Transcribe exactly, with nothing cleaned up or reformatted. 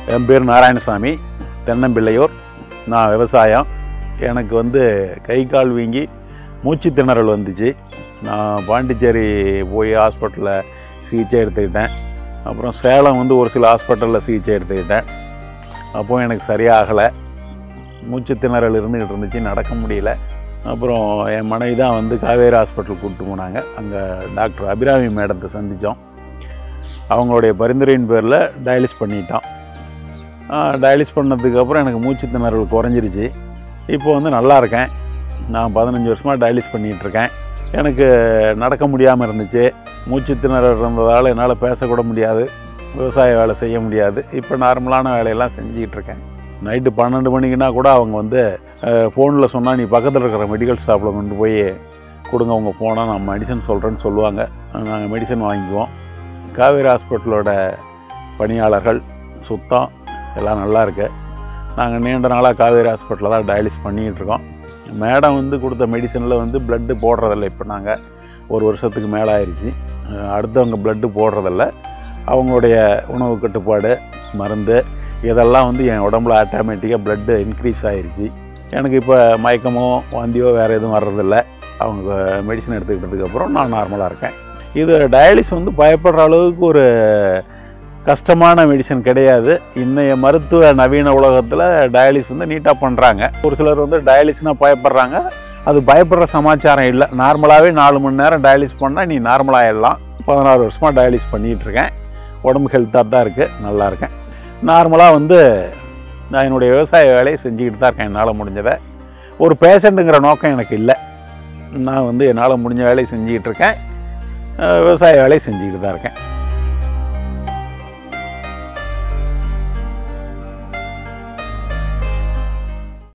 என் பேர் நாராயணசாமி, தென்னம்பிள்ளையூர். நான் விவசாயம். எனக்கு வந்து கை கால் வீங்கி மூச்சு திணறல் வந்துச்சு. நான் பாண்டிச்சேரி போய் ஹாஸ்பிட்டலில் சிகிச்சை எடுத்துக்கிட்டேன். அப்புறம் சேலம் வந்து ஒரு சில ஹாஸ்பிட்டலில் சிகிச்சை எடுத்துக்கிட்டேன். அப்போது எனக்கு சரியாகலை. மூச்சு திணறல் இருந்துக்கிட்டு இருந்துச்சு, நடக்க முடியல. அப்புறம் என் மனைவி தான் வந்து காவேரி ஹாஸ்பிட்டல் கூப்பிட்டு போனாங்க. அங்கே டாக்டர் அபிராமி மேடத்தை சந்தித்தோம். அவங்களுடைய பரிந்துரையின் பேரில் டயாலிஸ் பண்ணிட்டோம். டயாலிஸ் பண்ணதுக்கப்புறம் எனக்கு மூச்சு திணறல் குறைஞ்சிருச்சு. இப்போ வந்து நல்லா இருக்கேன். நான் பதினஞ்சு வருஷமாக டயாலிஸ் பண்ணிகிட்ருக்கேன். எனக்கு நடக்க முடியாமல் இருந்துச்சு. மூச்சு திணறல் இருந்ததால் என்னால் பேசக்கூட முடியாது, விவசாய வேலை செய்ய முடியாது. இப்போ நார்மலான வேலையெல்லாம் செஞ்சுக்கிட்டுருக்கேன். நைட்டு பன்னெண்டு மணிக்குன்னா கூட அவங்க வந்து ஃபோனில் சொன்னால் நீ பக்கத்தில் இருக்கிற மெடிக்கல் ஷாப்பில் கொண்டு போய் கொடுங்க, உங்கள் ஃபோனை நான் மெடிசன் சொல்கிறேன்னு சொல்லுவாங்க. நாங்கள் மெடிசன் வாங்கிக்குவோம். காவேரி ஹாஸ்பிட்டலோட பணியாளர்கள் சுத்தம் எல்லாம் நல்லா இருக்கு. நாங்கள் நீண்ட நாளாக காவேரி ஹாஸ்பிட்டலில் தான் டயாலிஸ் பண்ணிகிட்ருக்கோம். மேடம் வந்து கொடுத்த மெடிசனில் வந்து ப்ளட்டு போடுறதில்ல. இப்போ நாங்கள் ஒரு வருஷத்துக்கு மேலே ஆயிடுச்சு. அடுத்தவங்க ப்ளட்டு போடுறதில்ல. அவங்களுடைய உணவு கட்டுப்பாடு, மருந்து இதெல்லாம் வந்து என் உடம்புல ஆட்டோமேட்டிக்காக ப்ளட்டு இன்க்ரீஸ் ஆகிருச்சு. எனக்கு இப்போ மயக்கமோ வாந்தியோ வேறு எதுவும் வர்றதில்லை. அவங்க மெடிசன் எடுத்துக்கிட்டதுக்கப்புறம் நான் நார்மலாக இருக்கேன். இது டயாலிஸ் வந்து பயப்படுற அளவுக்கு ஒரு கஷ்டமான மெடிசன் கிடையாது. இன்றைய மருத்துவ நவீன உலகத்தில் டயாலிஸ் வந்து நீட்டாக பண்ணுறாங்க. ஒரு சிலர் வந்து டயாலிஸ்னால் பயப்படுறாங்க. அது பயப்படுற சமாச்சாரம் இல்லை. நார்மலாகவே நாலு மணி நேரம் டயாலிஸ் பண்ணால் நீ நார்மலாகிடலாம். பதினாறு வருஷமாக டயாலிஸ் பண்ணிகிட்ருக்கேன். உடம்பு ஹெல்த்தாக தான் இருக்குது, நல்லா இருக்கேன். நார்மலாக வந்து நான் என்னுடைய விவசாய வேலையை செஞ்சுக்கிட்டு தான் இருக்கேன். என்னால் முடிஞ்சதை. ஒரு பேஷண்ட்டுங்கிற நோக்கம் எனக்கு இல்லை. நான் வந்து என்னால் முடிஞ்ச வேலையை செஞ்சுக்கிட்டு இருக்கேன். விவசாய வேலையை செஞ்சுக்கிட்டு தான் இருக்கேன்.